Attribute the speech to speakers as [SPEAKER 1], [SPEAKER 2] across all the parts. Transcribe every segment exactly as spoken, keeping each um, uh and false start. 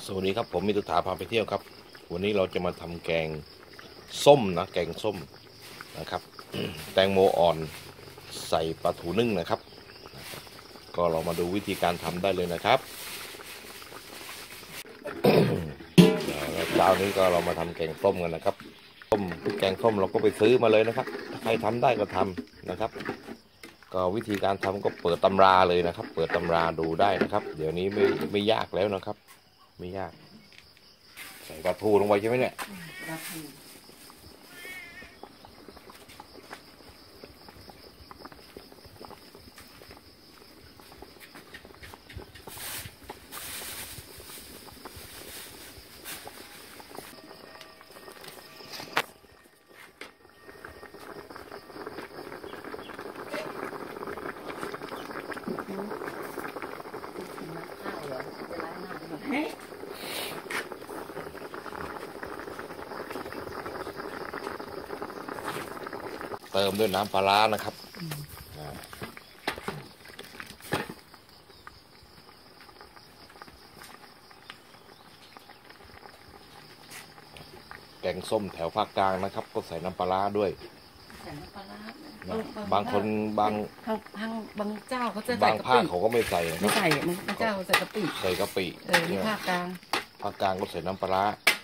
[SPEAKER 1] สวัสดีครับผมมิตรถาพาไปเที่ยวครับวันนี้เราจะมาทำแกงส้มนะแกงส้มนะครับ แตงโมอ่อนใส่ปลาทูนึ่งนะครับก็เรามาดูวิธีการทำได้เลยนะครับ แล้วเช้านี้ก็เรามาทำแกงส้มกันนะครับส้มแกงส้มเราก็ไปซื้อมาเลยนะครับใครทำได้ก็ทำนะครับก็วิธีการทำก็เปิดตำราเลยนะครับเปิดตำราดูได้นะครับเดี๋ยวนี้ไม่ไม่ยากแล้วนะครับไม่ยากใส่ปลาทูลงไปใช่ไหมเนี่ยเติมด้วยน้ำปลาร้านะครับแกงส้มแถวภาคกลางนะครับก็ใส่น้ำปลาร้าด้วย
[SPEAKER 2] ใส่น้ำปลาร้า
[SPEAKER 1] บางคนบาง
[SPEAKER 2] ทางบางเจ้าเขาจะใส่
[SPEAKER 1] บางภาคเขาก็ไม่ใส่
[SPEAKER 2] ไม่ใส่บางเจ้าใส่กะปิ
[SPEAKER 1] ใส่กะปิ
[SPEAKER 2] เออที่ภาคกลาง
[SPEAKER 1] ภาคกลางก็ใส่น้ำปลาร้า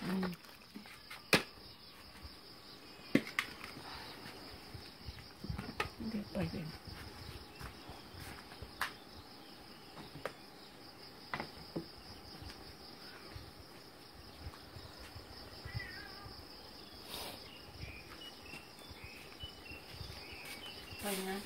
[SPEAKER 2] ไปเลยไปนะ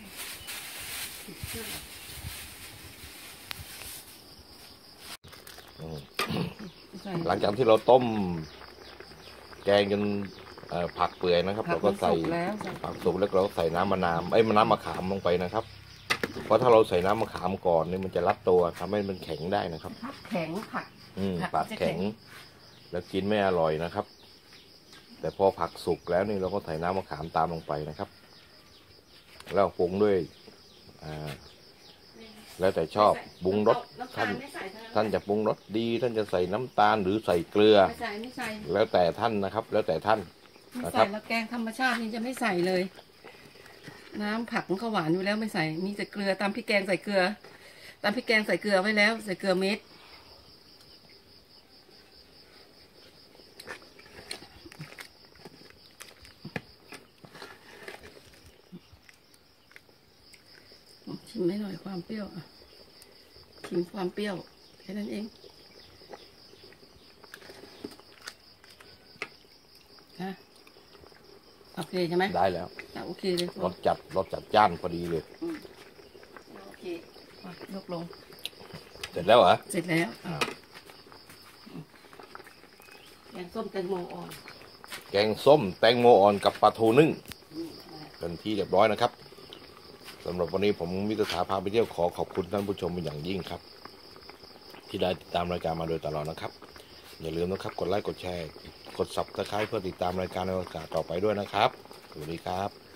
[SPEAKER 1] หลังจากที่เราต้มแกงจนผักเปื่อยนะครับเราก็ใส่ผักสุกแล้วเราใส่น้ำมะนาวไอ้น้ำมะขามลงไปนะครับเพราะถ้าเราใส่น้ำมะขามก่อนนี่มันจะรัดตัวทำให้มันแข็งได้นะครับ
[SPEAKER 2] แข็งผัก
[SPEAKER 1] อืมผักแข็งแล้วกินไม่อร่อยนะครับแต่พอผักสุกแล้วนี่เราก็ใส่น้ำมะขามตามลงไปนะครับแล้วปรุงด้วยอ่าแล้วแต่ชอบปรุงรสท่านท่านจะปรุงรสดีท่านจะใส่น้ำตาลหรือใส่เกลือแล้วแต่ท่านนะครับแล้วแต่ท่าน
[SPEAKER 2] ไม่ใส่แล้วแกงธรรมชาตินี่จะไม่ใส่เลยน้ำผักมันก็หวานอยู่แล้วไม่ใส่มีแต่เกลือตามพริกแกงใส่เกลือตามพริกแกงใส่เกลือไว้แล้วใส่เกลือเม็ดชิมไม่หน่อยความเปรี้ยวอ่ะชิมความเปรี้ยวแค่นั้นเองนะโอเคใช่ไหม
[SPEAKER 1] ได้แล้ว
[SPEAKER 2] โอเคเลย
[SPEAKER 1] รสจัดรสจัดจ้านพอดีเลย
[SPEAKER 2] โอเคยกลง
[SPEAKER 1] เสร็จแล้วเหรอ
[SPEAKER 2] เสร็จแล้วแกงส้มแตงโมอ่อน
[SPEAKER 1] แกงส้มแตงโมอ่อนกับปลาทูนึ่งเป็นที่เรียบร้อยนะครับสำหรับวันนี้ผมมิตรถาพาไปเที่ยวขอขอบคุณท่านผู้ชมเป็นอย่างยิ่งครับที่ได้ติดตามรายการมาโดยตลอดนะครับอย่าลืมนะครับกดไลค์กดแชร์กดซับสไครบ์เพื่อติดตามรายการในโอกาสต่อไปด้วยนะครับสวัสดีครับ